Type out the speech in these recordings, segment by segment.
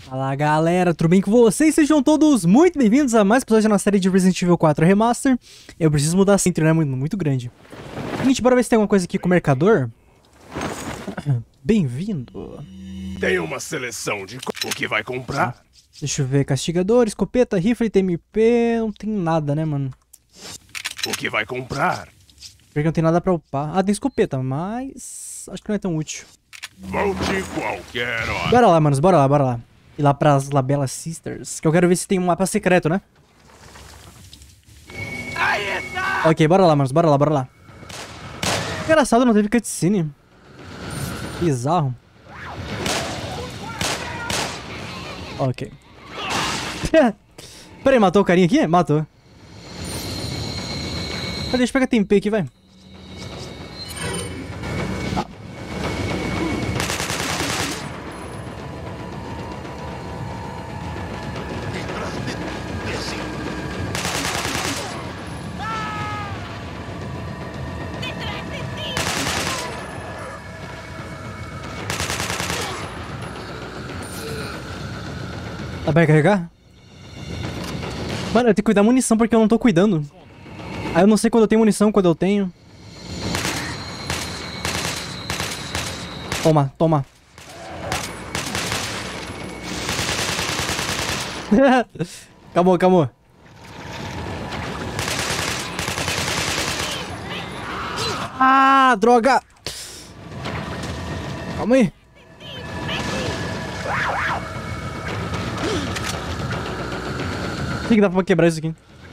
Fala galera, tudo bem com vocês? Sejam todos muito bem-vindos a mais um episódio na série de Resident Evil 4 Remaster. Eu preciso mudar a centro, né? Muito grande. Gente, bora ver se tem alguma coisa aqui com o mercador. Bem-vindo. Tem uma seleção de o que vai comprar. Deixa eu ver, castigador, escopeta, rifle, TMP, não tem nada, né, mano? O que vai comprar? Porque não tem nada pra upar. Ah, tem escopeta, mas acho que não é tão útil. Volte qualquer hora. Bora lá, manos, bora lá. Ir lá pras Labella Sisters, que eu quero ver se tem um mapa secreto, né? Ok, bora lá, manos, bora lá. Engraçado, não teve cutscene. Bizarro. Ok. Peraí, matou o carinha aqui? Matou. Deixa eu pegar TMP aqui, vai. Dá pra recarregar? Mano, eu tenho que cuidar da munição porque eu não tô cuidando. Aí eu não sei quando eu tenho munição, quando eu tenho. Toma. Calma. Ah, droga! Calma aí. O que dá pra quebrar isso aqui?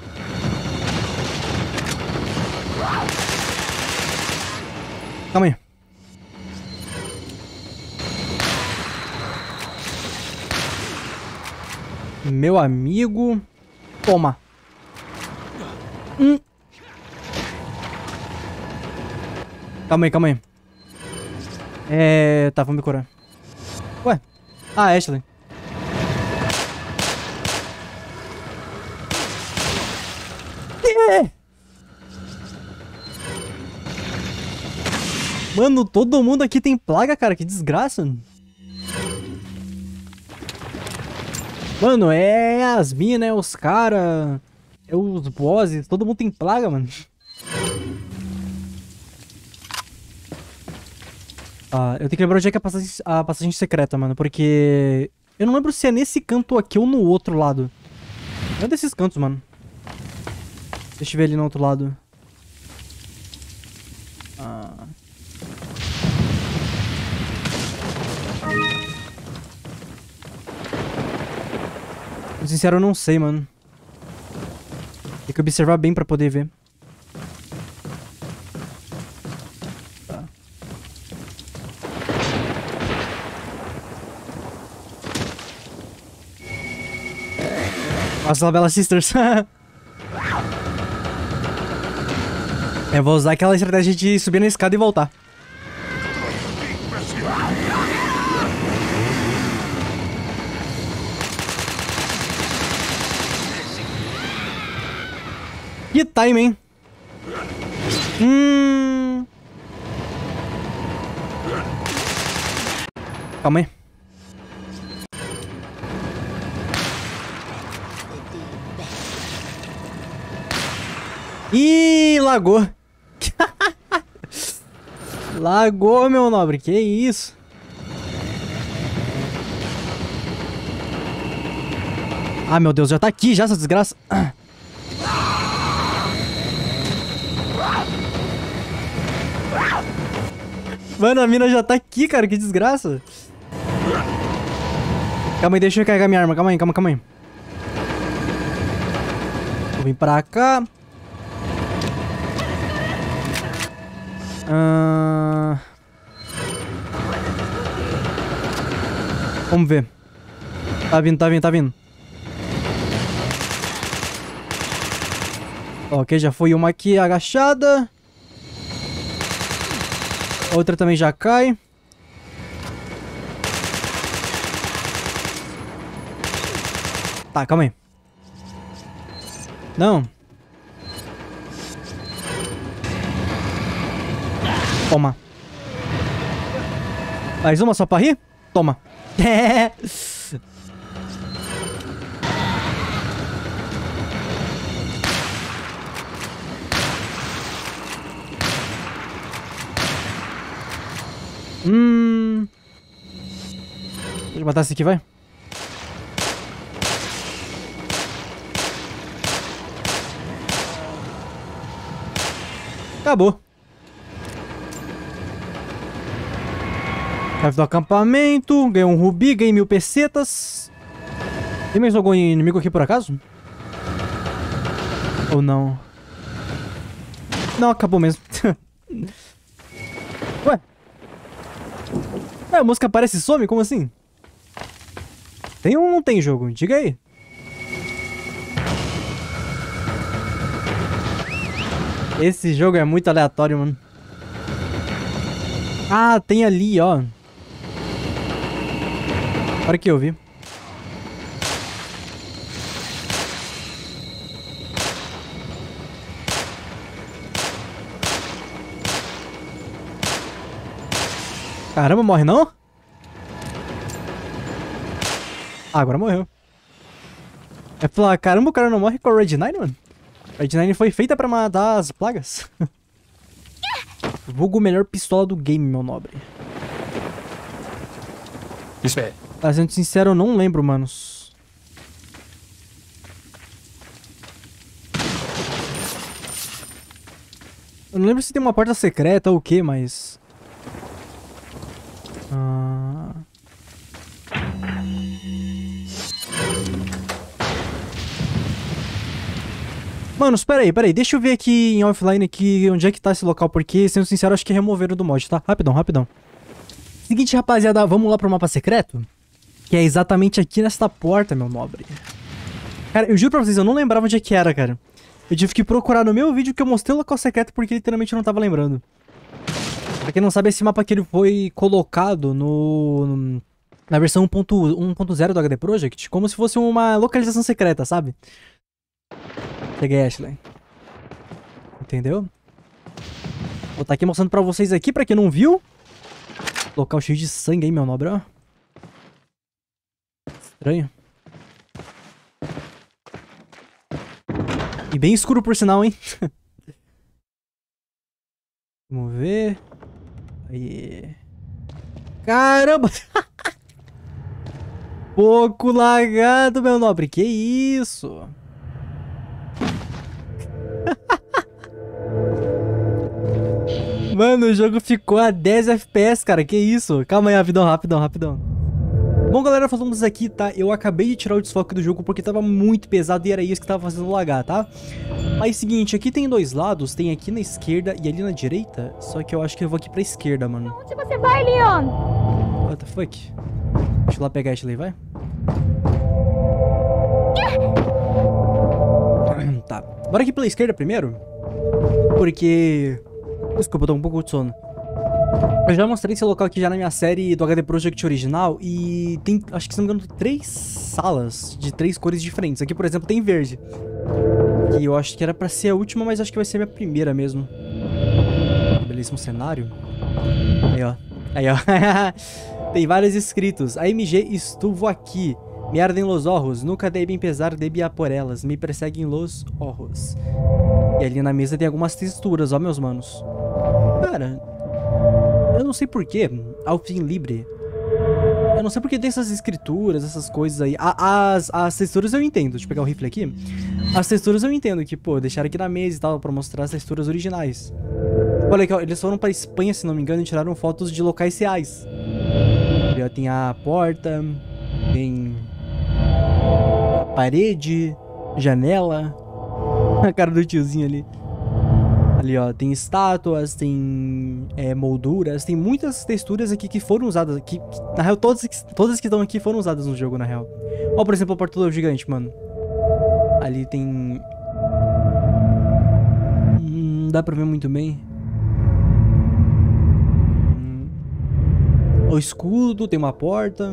Calma aí. Meu amigo. Toma. Calma aí. Tá, vamos me curar. Ué. Ah, Ashley. Mano, todo mundo aqui tem plaga, cara. Que desgraça. Mano, é as minas, né? Os caras. É os bosses. Todo mundo tem plaga, mano. Ah, eu tenho que lembrar onde é que é a passagem secreta, mano. Porque eu não lembro se é nesse canto aqui ou no outro lado. É um desses cantos, mano. Deixa eu ver ali no outro lado. Pra ser sincero, eu não sei, mano. Tem que observar bem pra poder ver. Tá. As Labella Sisters. Eu vou usar aquela estratégia de subir na escada e voltar. Que time, hein? Calma aí. Ih, lagou. Lagou, meu nobre. Que isso? Ah, meu Deus. Já tá aqui, já, essa desgraça. Mano, a mina já tá aqui, cara. Que desgraça. Calma aí, deixa eu recarregar minha arma. Calma aí. Vou vir pra cá. Vamos ver. Tá vindo. Ok, já foi uma aqui agachada. Outra também já cai. Tá, calma aí. Não. Toma. Mais uma só pra rir? Toma. Deixa eu matar esse aqui, vai. Acabou. Chave do acampamento. Ganhei um rubi, ganhei 1000 pesetas. Tem mais algum inimigo aqui por acaso? Ou não? Não, acabou mesmo. Ué? A música aparece e some? Como assim? Tem ou não tem jogo? Diga aí. Esse jogo é muito aleatório, mano. Ah, tem ali, ó. Agora que eu vi. Caramba, morre não? Ah, agora morreu. É falar, caramba, o cara não morre com a Red 9, mano? Red 9 foi feita pra matar as plagas. Vulgo melhor pistola do game, meu nobre. Espere. Pra sendo sincero, eu não lembro, manos. Eu não lembro se tem uma porta secreta ou o que, mas... Mano, espera aí, deixa eu ver aqui em offline aqui onde é que tá esse local, porque, sendo sincero, acho que removeram do mod, tá? Rapidão. Seguinte, rapaziada, vamos lá pro mapa secreto, que é exatamente aqui nesta porta, meu nobre. Cara, eu juro pra vocês, eu não lembrava onde é que era, cara. Eu tive que procurar no meu vídeo que eu mostrei o local secreto, porque literalmente eu não tava lembrando. Pra quem não sabe, esse mapa aqui ele foi colocado na versão 1.0 do HD Projekt, como se fosse uma localização secreta, sabe? Peguei, Ashley. Entendeu? Vou estar aqui mostrando pra vocês aqui, pra quem não viu. Local cheio de sangue aí, meu nobre, ó. Estranho. E bem escuro por sinal, hein? Vamos ver. Aí. Caramba! Pouco lagado, meu nobre. Que isso? Mano, o jogo ficou a 10 FPS, cara. Que isso? Calma aí, rapidão. Bom, galera, falando isso aqui, tá? Eu acabei de tirar o desfoque do jogo porque tava muito pesado e era isso que tava fazendo lagar, tá? Mas seguinte, aqui tem dois lados. Tem aqui na esquerda e ali na direita. Só que eu acho que eu vou aqui pra esquerda, mano. Onde você vai, Leon? What the fuck? Deixa eu lá pegar a Ashley, vai. Tá. Bora aqui pela esquerda primeiro. Porque... Desculpa, eu tô um pouco de sono. Eu já mostrei esse local aqui já na minha série do HD Projekt original. E tem, acho que se não me engano, 3 salas de 3 cores diferentes. Aqui, por exemplo, tem verde. E eu acho que era pra ser a última, mas acho que vai ser a minha primeira mesmo. Belíssimo cenário. Aí, ó. Tem vários escritos. AMG, estuvo aqui. Me ardem los ojos. Nunca devem pesar de por elas. Me perseguem los ojos. E ali na mesa tem algumas texturas, ó, meus manos. Cara, eu não sei porquê, ao fim livre. Eu não sei porque tem essas escrituras, essas coisas aí. As texturas eu entendo. Deixa eu pegar o rifle aqui. As texturas eu entendo que, pô, deixaram aqui na mesa e tal, pra mostrar as texturas originais. Olha aqui, ó, eles foram pra Espanha, se não me engano, e tiraram fotos de locais reais. Ali, ó, tem a porta, tem a parede, janela. A cara do tiozinho ali. Ali, ó, tem estátuas, tem molduras, tem muitas texturas aqui que foram usadas. Na real, todas que estão aqui foram usadas no jogo, na real. Ó, por exemplo, a porta do gigante, mano. Ali tem... Não dá pra ver muito bem. O escudo, tem uma porta.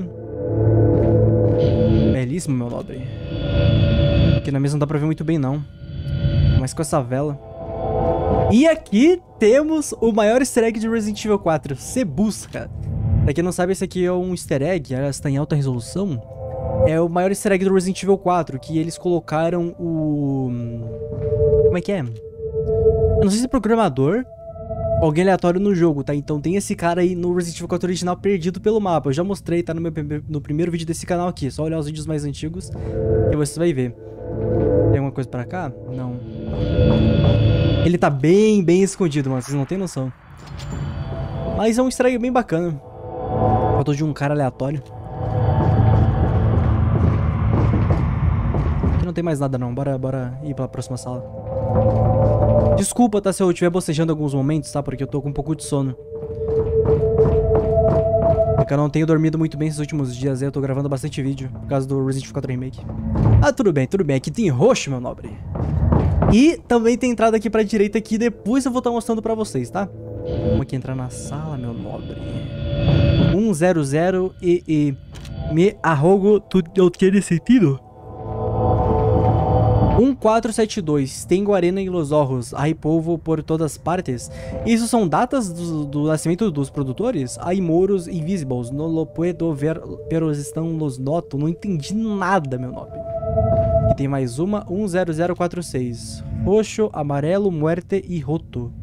Belíssimo, meu nobre. Aqui na mesa não dá pra ver muito bem, não. Mas com essa vela. E aqui temos o maior easter egg de Resident Evil 4. Você busca. Pra quem não sabe, esse aqui é um easter egg. Ela está em alta resolução. É o maior easter egg do Resident Evil 4. Que eles colocaram o... Como é que é? Eu não sei se é programador alguém aleatório no jogo, tá? Então tem esse cara aí no Resident Evil 4 original perdido pelo mapa. Eu já mostrei, tá no primeiro vídeo desse canal aqui. É só olhar os vídeos mais antigos que você vai ver. Tem alguma coisa pra cá? Não. Ele tá bem escondido, mano. Vocês não tem noção. Mas é um easter egg bem bacana. Faltou de um cara aleatório. Aqui não tem mais nada não. Bora ir pra próxima sala. Desculpa, tá? Se eu estiver bocejando em alguns momentos, tá? Porque eu tô com um pouco de sono. Porque eu não tenho dormido muito bem esses últimos dias. Eu tô gravando bastante vídeo por causa do Resident Evil 4 Remake. Ah, tudo bem. Aqui tem roxo, meu nobre. E também tem entrada aqui pra direita aqui. Depois eu vou estar mostrando pra vocês, tá? Vamos aqui entrar na sala, meu nobre. 100 e me arrogo tudo tiene sentido. 1472. Tenho arena em Los Ojos. Hay polvo por todas partes. Isso são datas do nascimento dos produtores? Hay moros invisibles. No lo puedo ver, pero estão los noto. Não entendi nada, meu nobre. E tem mais uma. 10046. Roxo, amarelo, muerte e roto.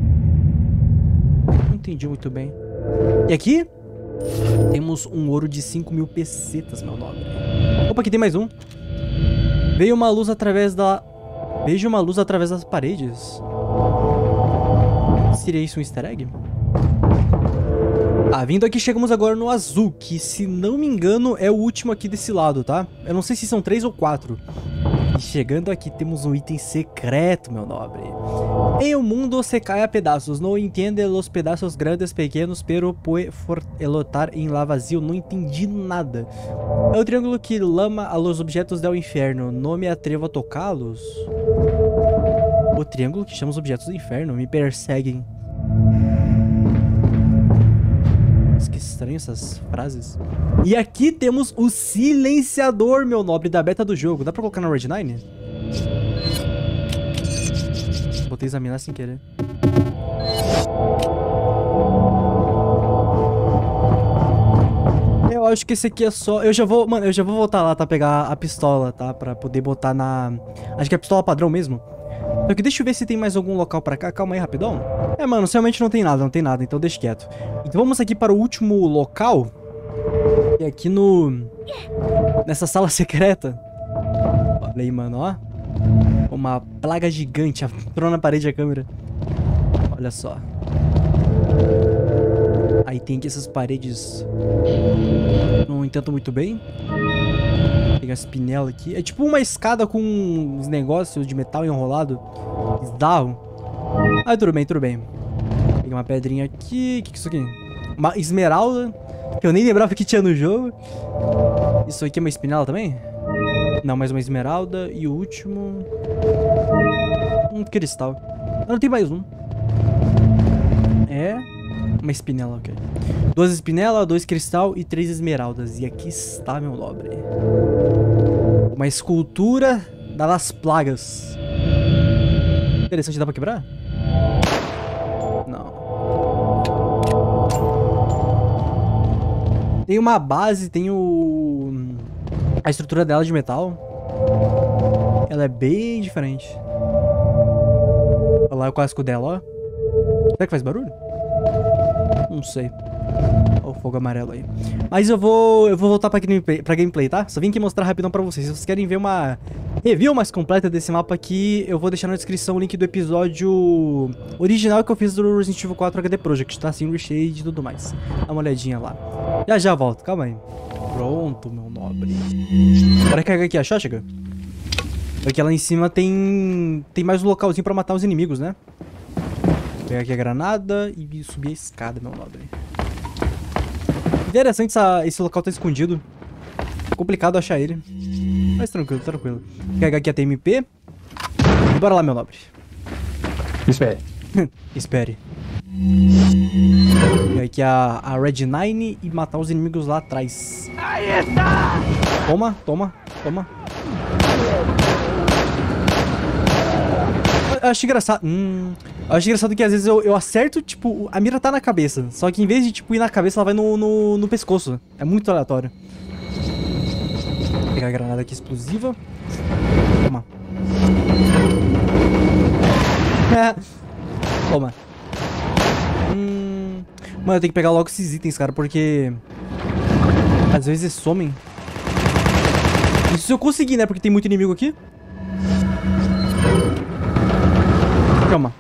Não entendi muito bem. E aqui temos um ouro de 5.000 pesetas, meu nobre. Opa, aqui tem mais um. Vejo uma luz através das paredes. Seria isso um easter egg? Ah, vindo aqui chegamos agora no azul, que se não me engano é o último aqui desse lado, tá? Eu não sei se são 3 ou 4. E chegando aqui temos um item secreto, meu nobre. Em o mundo se cai a pedaços. Não entende os pedaços grandes, pequenos, pero puede flotar em lá vazio. Não entendi nada. É o triângulo que lama a los objetos do inferno. Não me atrevo a tocá-los. O triângulo que chama os objetos do inferno. Me perseguem. Que estranho essas frases. E aqui temos o silenciador, meu nobre, da beta do jogo. Dá pra colocar na Red 9? Botei examinar sem querer. Eu acho que esse aqui é só... eu já vou voltar lá, tá? Pegar a pistola, tá? Pra poder botar na... acho que é a pistola padrão mesmo. Só que deixa eu ver se tem mais algum local pra cá. Calma aí, rapidão. É, mano, realmente não tem nada, então deixa quieto. Então vamos aqui para o último local. E aqui nessa sala secreta. Olha aí, mano, ó. Uma plaga gigante. Entrou na parede a câmera. Olha só. Aí tem aqui essas paredes. Não entendo muito bem. Tem a espinela aqui. É tipo uma escada com uns negócios de metal enrolado. Bizarro. Ah, tudo bem. Peguei uma pedrinha aqui. O que é isso aqui? Uma esmeralda. Que eu nem lembrava que tinha no jogo. Isso aqui é uma espinela também? Não, mais uma esmeralda. E o último... um cristal. Não, tem mais um. É... uma espinela, ok. 2 espinelas, 2 cristal e 3 esmeraldas. E aqui está, meu nobre. Uma escultura das plagas. Interessante, dá pra quebrar? Não. Tem uma base, tem a estrutura dela de metal. Ela é bem diferente. Olha lá o casco dela, ó. Será que faz barulho? Não sei. Olha o fogo amarelo aí. Mas eu vou voltar pra gameplay, tá? Só vim aqui mostrar rapidão pra vocês. Se vocês querem ver uma review mais completa desse mapa aqui, eu vou deixar na descrição o link do episódio original que eu fiz do Resident Evil 4 HD Project, tá? Assim, reshade e tudo mais. Dá uma olhadinha lá. Já volto, calma aí. Pronto, meu nobre. Bora carregar aqui a shotgun. Porque lá em cima tem mais um localzinho pra matar os inimigos, né? Vou pegar aqui a granada e subir a escada, meu nobre. Interessante esse local tá escondido. Complicado achar ele. Mas tranquilo. Vou pegar aqui a TMP. E bora lá, meu nobre. Espere. Espere. Pegar aqui a Red 9 e matar os inimigos lá atrás. Aí está! Toma. Eu acho engraçado. Eu acho engraçado que às vezes eu acerto, tipo, a mira tá na cabeça. Só que em vez de, tipo, ir na cabeça, ela vai no pescoço. É muito aleatório. Vou pegar a granada aqui explosiva. Toma. Mano, eu tenho que pegar logo esses itens, cara, porque... às vezes somem. Isso se eu conseguir, né? Porque tem muito inimigo aqui. Calma.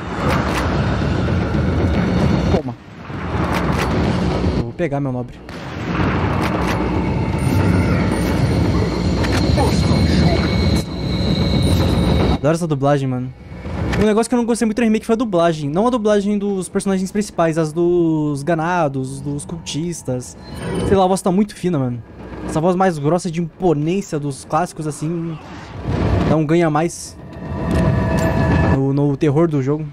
Toma. Eu vou pegar, meu nobre. Adoro essa dublagem, mano. Um negócio que eu não gostei muito do remake foi a dublagem. Não a dublagem dos personagens principais, as dos ganados, dos cultistas. Sei lá, a voz tá muito fina, mano. Essa voz mais grossa de imponência dos clássicos, assim, não ganha mais no terror do jogo.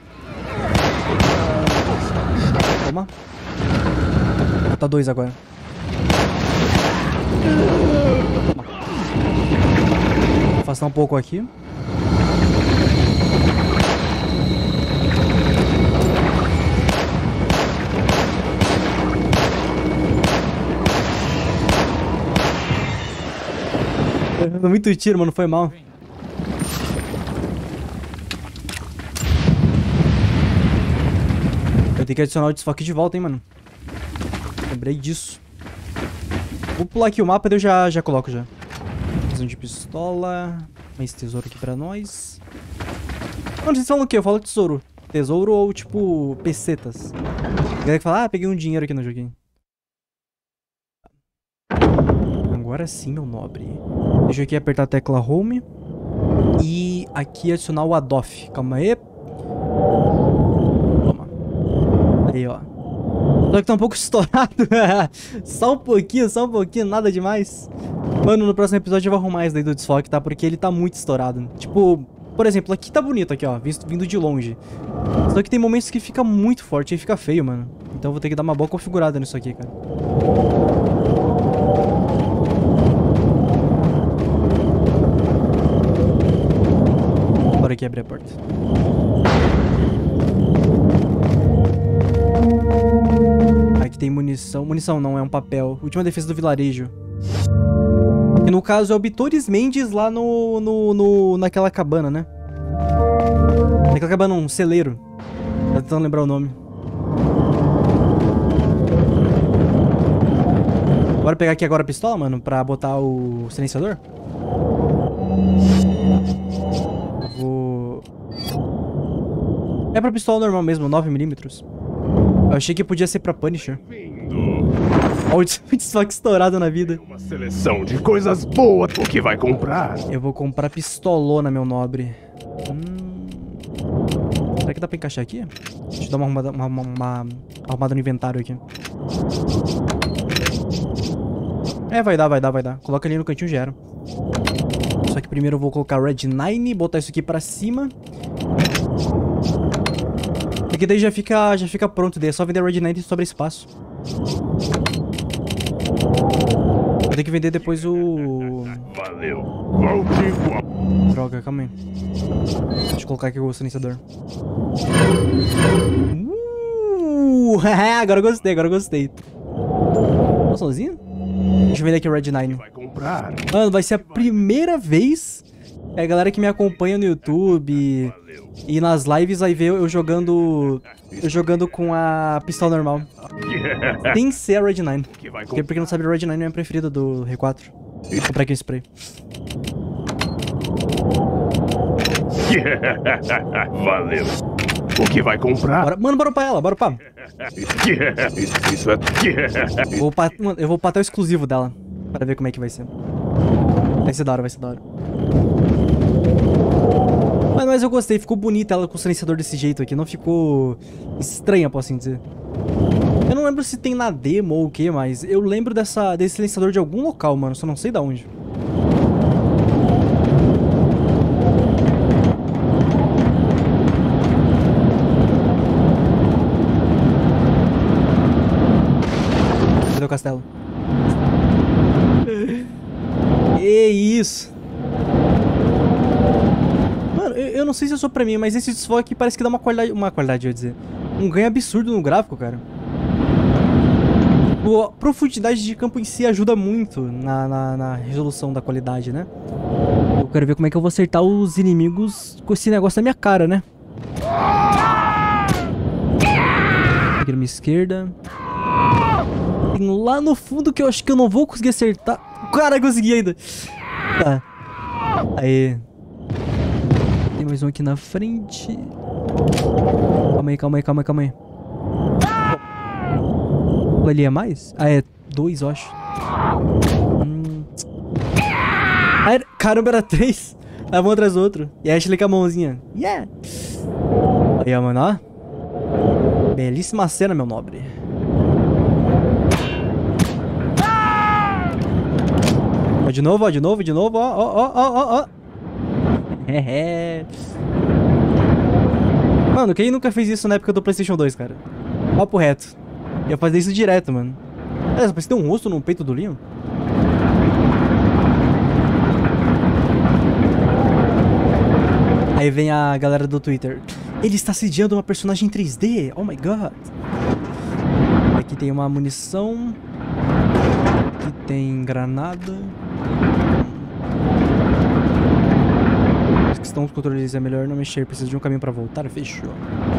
Toma. Tá 2 agora. Toma. Vou afastar um pouco aqui. Muito tiro, mano, foi mal. Eu tenho que adicionar o desfoque de volta, hein, mano. Lembrei disso. Vou pular aqui o mapa e eu já coloco já. Visão de pistola. Mais tesouro aqui pra nós. Mano, vocês falam o quê? Eu falo tesouro. Tesouro ou, tipo, pesetas. Galera que fala, ah, peguei um dinheiro aqui no joguinho. Agora sim, meu nobre. Deixa eu aqui apertar a tecla Home. E aqui adicionar o Adof. Calma aí. Toma. Aí, ó. Só que tá um pouco estourado. Só um pouquinho, nada demais. Mano, no próximo episódio eu vou arrumar isso daí do desfoque, tá? Porque ele tá muito estourado. Tipo, por exemplo, aqui tá bonito, aqui, ó. Vindo de longe. Só que tem momentos que fica muito forte e fica feio, mano. Então eu vou ter que dar uma boa configurada nisso aqui, cara. Bora aqui abrir a porta. Aqui tem munição. Munição não, é um papel. Última defesa do vilarejo. E no caso é o Bitores Mendes lá naquela cabana, né? Naquela cabana, um celeiro. Tô tentando lembrar o nome. Bora pegar aqui agora a pistola, mano, pra botar o silenciador? Vou... É pra pistola normal mesmo, 9mm. Eu achei que podia ser pra Punisher. Olha o desfoque estourado na vida. Uma seleção de coisas boas. O que vai comprar? Eu vou comprar pistolona, meu nobre. Será que dá pra encaixar aqui? Deixa eu dar uma arrumada no inventário aqui. É, vai dar. Coloca ali no cantinho, já era. Só que primeiro eu vou colocar Red 9, botar isso aqui pra cima. Porque daí já fica pronto, daí é só vender Red 9 e sobra espaço. Vou ter que vender depois o... Valeu. Droga, calma aí. Deixa eu colocar aqui o silenciador. Agora eu gostei. Tô sozinho? Deixa eu vender aqui o Red 9. Vai comprar. Mano, vai ser a primeira vez que a galera que me acompanha no YouTube e nas lives vai ver eu jogando com a pistola normal. Tem que ser a Red 9. Porque pra quem não sabe, a Red 9 é a minha preferida do R4. Vou comprar aqui o spray. Valeu. O que vai comprar? Bora. Mano, bora upar ela, bora upar. Isso é... Mano, eu vou upar até o exclusivo dela. Pra ver como é que vai ser. Vai ser da hora. Mas eu gostei, ficou bonita ela com o silenciador desse jeito aqui. Não ficou estranha, posso assim dizer. Eu não lembro se tem na demo ou o que, mas eu lembro desse silenciador de algum local, mano. Só não sei de onde. Cadê o castelo? Que isso? Mano, eu não sei se é só pra mim, mas esse desfoque parece que dá uma qualidade, eu ia dizer. Um ganho absurdo no gráfico, cara. A profundidade de campo em si ajuda muito na resolução da qualidade, né? Eu quero ver como é que eu vou acertar os inimigos com esse negócio na minha cara, né? aqui na minha esquerda. Tem lá no fundo que eu acho que eu não vou conseguir acertar. Cara, consegui ainda. Tá. Aí. Tem mais um aqui na frente. Calma aí. Ali é mais? Ah, é 2, eu acho. Caramba, era 3. Aí um atrás do outro. E a Ashley com a mãozinha. Yeah! Aí, ó, mano, ó. Belíssima cena, meu nobre. Ó, de novo, ó. Mano, quem nunca fez isso na época do PlayStation 2, cara? Papo reto. Eu ia fazer isso direto, mano. Parece que tem um rosto no peito do Leon. Aí vem a galera do Twitter. Ele está sediando uma personagem 3D. Oh my god. Aqui tem uma munição. Aqui tem granada. A questão dos controles é melhor não mexer. Preciso de um caminho pra voltar. Fechou.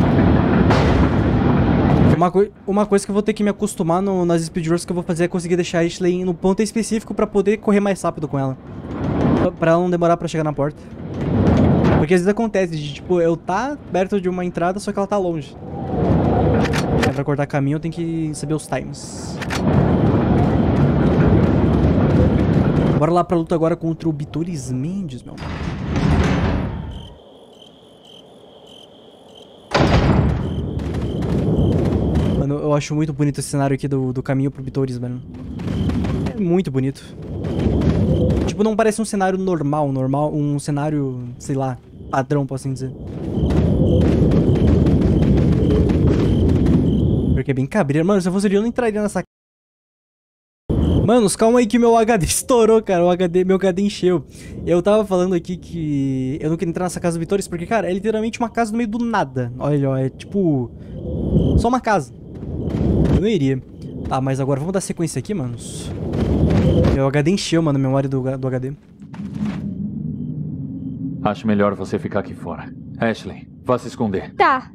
Uma coisa que eu vou ter que me acostumar nas speedruns que eu vou fazer é conseguir deixar a Ashley no ponto específico pra poder correr mais rápido com ela. Pra ela não demorar pra chegar na porta. Porque às vezes acontece de, tipo, eu tá perto de uma entrada, só que ela tá longe. Pra cortar caminho eu tenho que saber os times. Bora lá pra luta agora contra o Bitoris Mendes, meu mano. Mano, eu acho muito bonito esse cenário aqui do caminho pro Bitoris, mano. É muito bonito. Tipo, não parece um cenário normal, um cenário, sei lá, padrão, posso assim dizer. Porque é bem cabreiro. Mano, se eu fosse eu não entraria nessa... Manos, calma aí que meu HD estourou, cara. Meu HD encheu. Eu tava falando aqui que eu não queria entrar nessa casa do Bitoris porque, cara, é literalmente uma casa no meio do nada. Olha, ó, é tipo... só uma casa. Eu não iria. Tá, mas agora vamos dar sequência aqui, manos. Meu HD encheu, mano, a memória do HD. Acho melhor você ficar aqui fora. Ashley, vá se esconder. Tá.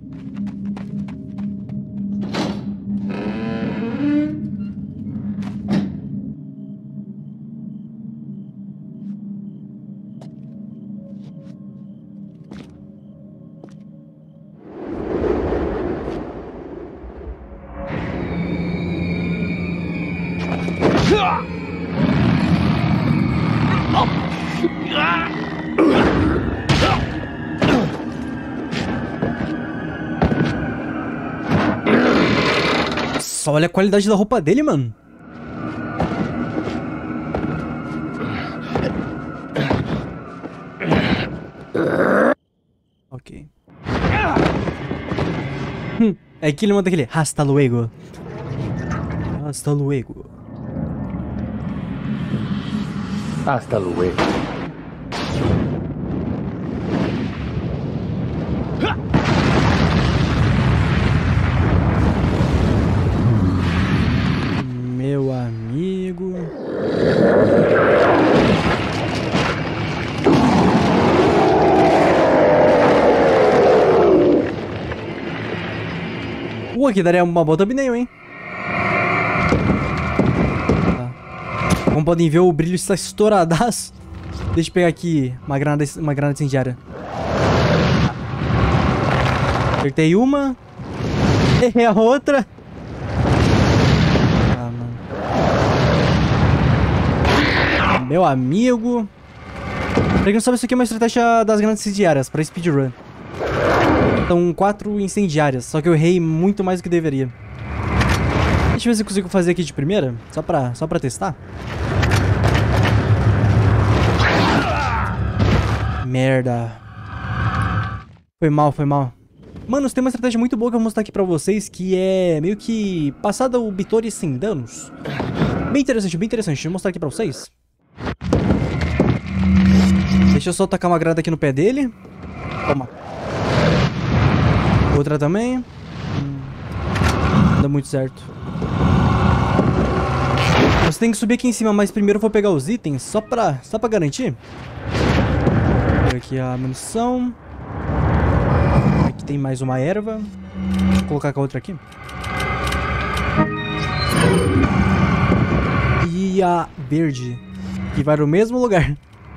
Nossa, olha a qualidade da roupa dele, mano. Ok. É que ele manda aquele hasta luego. Hasta luego. Hasta luego. Meu amigo. Aqui daria uma boa thumbnail, hein? Tá. Como podem ver, o brilho está estouradaço. Deixa eu pegar aqui uma granada incendiária. Acertei uma. Errei a outra. Ah, mano. Meu amigo. Pra quem não sabe, isso aqui é uma estratégia das granadas incendiárias pra speedrun. São 4 incendiárias, só que eu errei muito mais do que deveria. Deixa eu ver se eu consigo fazer aqui de primeira, só pra testar. Merda. Foi mal. Mano, tem uma estratégia muito boa que eu vou mostrar aqui pra vocês, que é meio que passada o Bitoris sem danos. Bem interessante. Deixa eu mostrar aqui pra vocês. Deixa eu só tacar uma granada aqui no pé dele. Toma. Outra também. Não dá muito certo. Você tem que subir aqui em cima, mas primeiro eu vou pegar os itens só pra garantir. Vou aqui a munição. Aqui tem mais uma erva. Deixa eu colocar com a outra aqui. E a verde, que vai no mesmo lugar.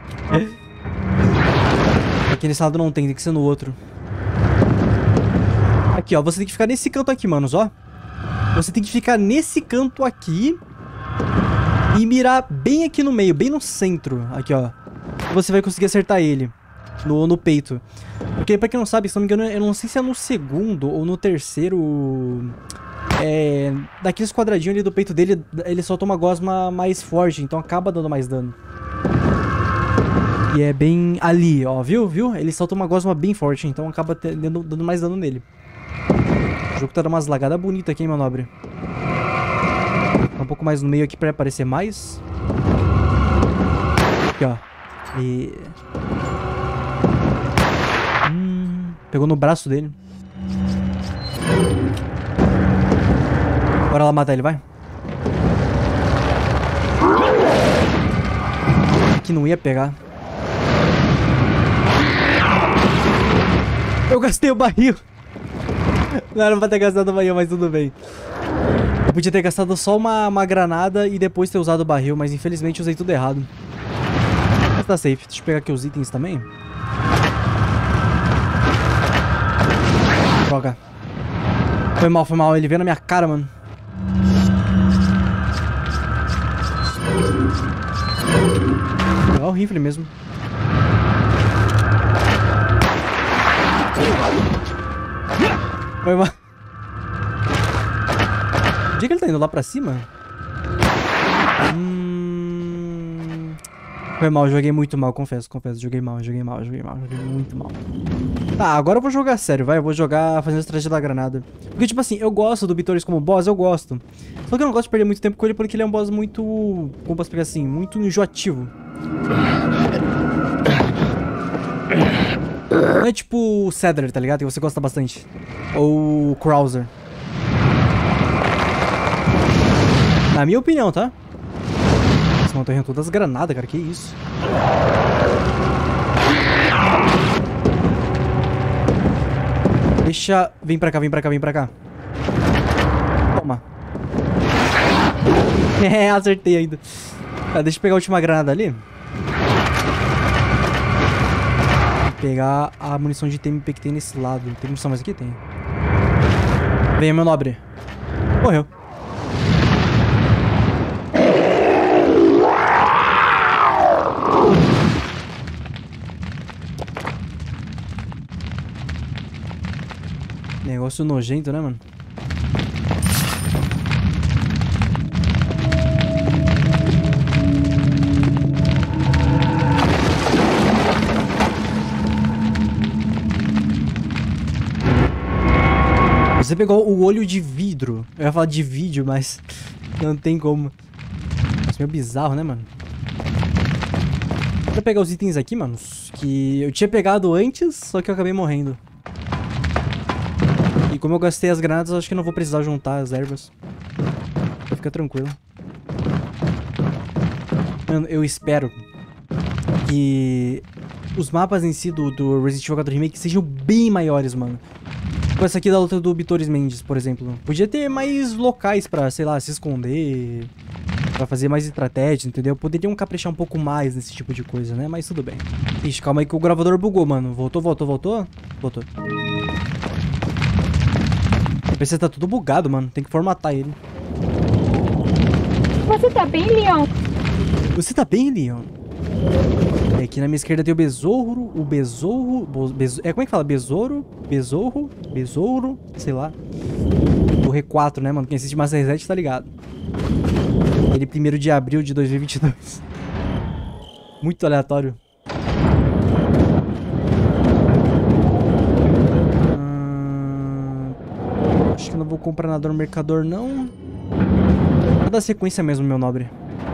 Aqui nesse lado não tem que ser no outro. Aqui, ó, você tem que ficar nesse canto aqui, manos, ó. Você tem que ficar nesse canto aqui e mirar bem aqui no meio, bem no centro. Aqui, ó. Você vai conseguir acertar ele no peito. Porque, pra quem não sabe, se não me engano, eu não sei se é no segundo ou no terceiro... daqueles quadradinhos ali do peito dele, ele solta uma gosma mais forte, então acaba dando mais dano. E é bem ali, ó, viu? Ele solta uma gosma bem forte, então acaba dando mais dano nele. O jogo tá dando umas lagadas bonitas aqui, hein, meu nobre. Tá um pouco mais no meio aqui pra aparecer mais. Aqui, ó. E... pegou no braço dele. Bora lá matar ele, vai. Que não ia pegar. Eu gastei o barril. Não era pra ter gastado o barril, mas tudo bem. Eu podia ter gastado só uma granada e depois ter usado o barril, mas infelizmente usei tudo errado. Mas tá safe. Deixa eu pegar aqui os itens também. Droga. Foi mal. Ele veio na minha cara, mano. É o rifle mesmo. Foi mal. Onde é que ele tá indo? Lá pra cima? Foi mal, joguei muito mal, confesso. Joguei muito mal. Tá, agora eu vou jogar sério, vai. Eu vou jogar fazendo a estratégia da granada. Porque, tipo assim, eu gosto do Bitoris como boss, eu gosto. Só que eu não gosto de perder muito tempo com ele porque ele é um boss muito... como posso explicar assim? Muito enjoativo. Não é tipo o Cedar, tá ligado? Que você gosta bastante. Ou o Krauser. Na minha opinião, tá? Nossa, mano, tô errando todas as granadas, cara. Que isso? Deixa... Vem pra cá. Toma. É, acertei ainda. Tá, deixa eu pegar a última granada ali. Pegar a munição de TMP que tem nesse lado. Tem munição mais aqui? Tem. Venha, meu nobre. Morreu. Negócio nojento, né, mano? Você pegou o olho de vidro. Eu ia falar de vídeo, mas não tem como. Isso é meio bizarro, né, mano? Vou pegar os itens aqui, mano, que eu tinha pegado antes, só que eu acabei morrendo. E como eu gastei as granadas, eu acho que não vou precisar juntar as ervas. Fica tranquilo. Mano, eu espero que os mapas em si do Resident Evil 4 Remake sejam bem maiores, mano. Com essa aqui da luta do Bitoris Mendes, por exemplo. Podia ter mais locais pra, sei lá, se esconder, pra fazer mais estratégia, entendeu? Poderiam caprichar um pouco mais nesse tipo de coisa, né? Mas tudo bem. Ixi, calma aí que o gravador bugou, mano. Voltou? Voltou. O PC tá tudo bugado, mano. Tem que formatar ele. Você tá bem, Leon? Você tá bem, Leon? Aqui na minha esquerda tem o besouro, como é que fala? Besouro, sei lá. O R4, né, mano? Quem assiste Master Reset tá ligado. Ele 1º de abril de 2022. Muito aleatório. Acho que não vou comprar nada no mercador, não. Vou dar sequência mesmo, meu nobre.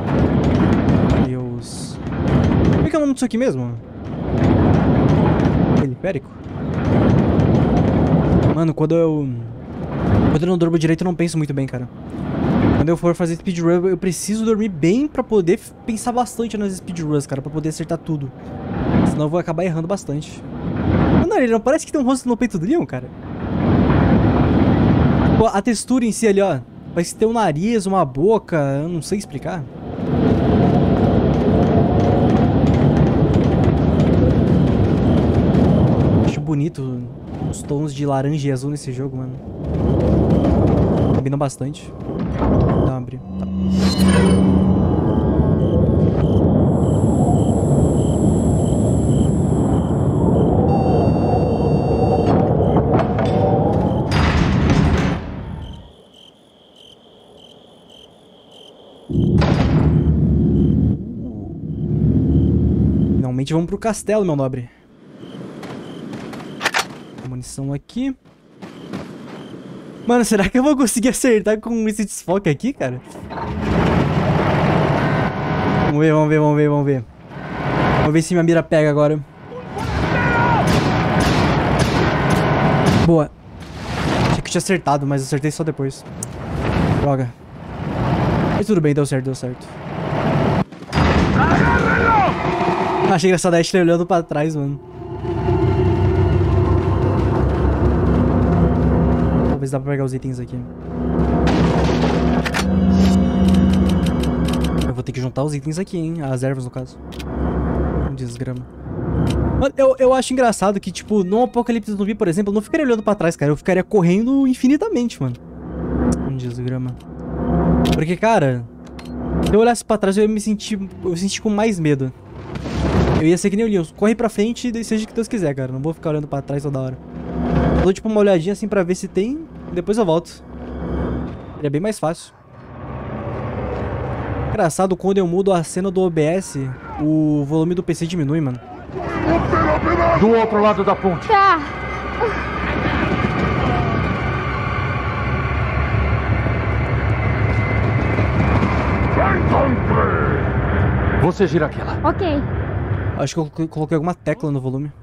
Deus. Como é que é o nome disso aqui mesmo? Periférico? Mano, quando eu não durmo direito, eu não penso muito bem, cara. Quando eu for fazer speedrun, eu preciso dormir bem pra poder pensar bastante nas speedruns, cara. Pra poder acertar tudo. Senão eu vou acabar errando bastante. Mano, ele não parece que tem um rosto no peito do Leon, cara? Pô, a textura em si ali, ó. Parece ter um nariz, uma boca, eu não sei explicar. Acho bonito os tons de laranja e azul nesse jogo, mano. Combinam bastante. Dá uma abrir. Tá. Finalmente vamos pro castelo, meu nobre. Munição aqui. Mano, será que eu vou conseguir acertar com esse desfoque aqui, cara? Vamos ver, vamos ver, vamos ver, vamos ver. Vamos ver se minha mira pega agora. Boa. Achei que eu tinha acertado, mas acertei só depois. Droga. Mas tudo bem, deu certo, deu certo. Achei engraçado a Ashley olhando pra trás, mano. Vamos ver se dá pra pegar os itens aqui. Eu vou ter que juntar os itens aqui, hein? As ervas, no caso. Desgrama. Mano, eu acho engraçado que, tipo, no Apocalipse Zumbi, por exemplo, eu não ficaria olhando pra trás, cara. Eu ficaria correndo infinitamente, mano. Desgrama. Porque, cara, se eu olhasse pra trás, eu ia me sentir... Eu senti com mais medo. Eu ia ser que nem o Leon. Corre pra frente e seja o que Deus quiser, cara. Não vou ficar olhando pra trás toda hora. Eu dou tipo uma olhadinha assim pra ver se tem. E depois eu volto. Seria bem mais fácil. Engraçado, quando eu mudo a cena do OBS, o volume do PC diminui, mano. Do outro lado da ponte. Tá. Você gira aquela. Ok. Acho que eu coloquei alguma tecla no volume.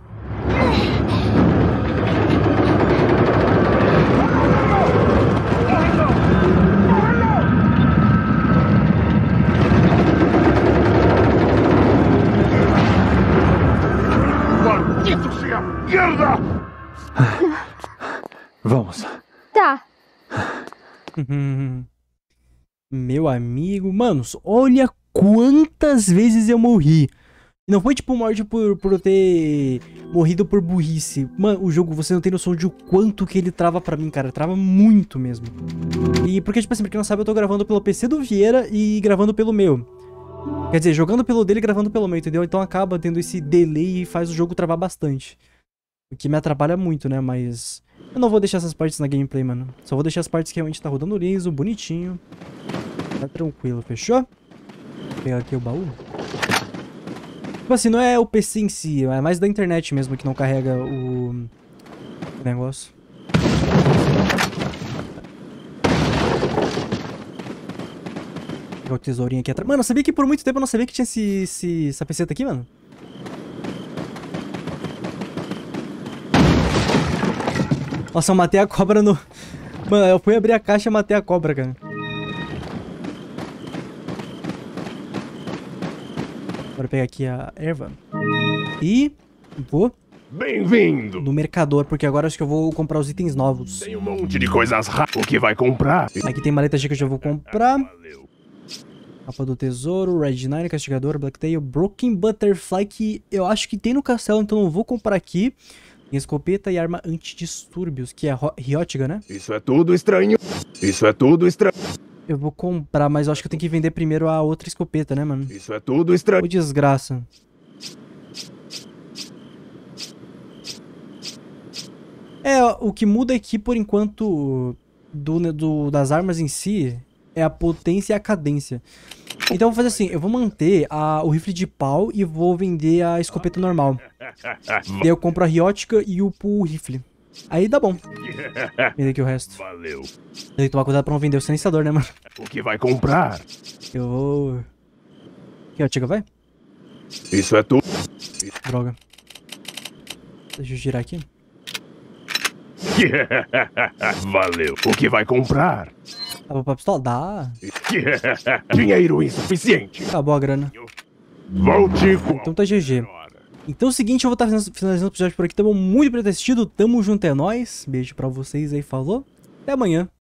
Maldito sea mierda! Vamos. Tá. Meu amigo. Manos, olha quantas vezes eu morri. Não foi tipo morte por eu ter morrido por burrice. Mano, o jogo, você não tem noção de o quanto que ele trava pra mim, cara. Trava muito mesmo. E porque, tipo assim, pra quem não sabe, eu tô gravando pelo PC do Vieira e gravando pelo meu. Quer dizer, jogando pelo dele e gravando pelo meu, entendeu? Então acaba tendo esse delay e faz o jogo travar bastante. O que me atrapalha muito, né? Mas eu não vou deixar essas partes na gameplay, mano. Só vou deixar as partes que realmente tá rodando liso, bonitinho. Tá tranquilo, fechou? Vou pegar aqui o baú. Tipo assim, não é o PC em si, é mais da internet mesmo que não carrega o negócio. Vou pegar o tesourinho aqui atrás. Mano, eu sabia que por muito tempo eu não sabia que tinha essa peceta aqui, mano. Nossa, eu matei a cobra no... Mano, eu fui abrir a caixa e matei a cobra, cara. Bora pegar aqui a erva. E vou Bem-vindo! no mercador, porque agora acho que eu vou comprar os itens novos. Tem um monte de coisas raras. O que vai comprar? Aqui tem maleta G que eu já vou comprar. Valeu. Mapa do tesouro, Red Nine, Castigador, Blacktail, Broken Butterfly, que eu acho que tem no castelo, então eu vou comprar aqui. Tem escopeta e arma antidistúrbios, que é Riótiga, né? Isso é tudo estranho. Isso é tudo estranho. Eu vou comprar, mas eu acho que eu tenho que vender primeiro a outra escopeta, né, mano? Isso é tudo estranho. Ô, desgraça. É, o que muda aqui, por enquanto, das armas em si, é a potência e a cadência. Então eu vou fazer assim, eu vou manter o rifle de pau e vou vender a escopeta normal. Daí eu compro a Riótica e upo o rifle. Aí dá bom. Vender aqui o resto. Valeu. Tem que tomar cuidado pra não vender o silenciador, né, mano? O que vai comprar? Eu vou... Riótica, vai? Isso é tudo. Droga. Deixa eu girar aqui. Valeu. O que vai comprar? Dá pra pistola? Dá. Dinheiro insuficiente. Acabou a grana. Volte com... Então tá GG. Então é o seguinte, eu vou estar finalizando o episódio por aqui. Tá bom? Muito por ter assistido. Tamo junto, é nóis. Beijo pra vocês aí, falou. Até amanhã.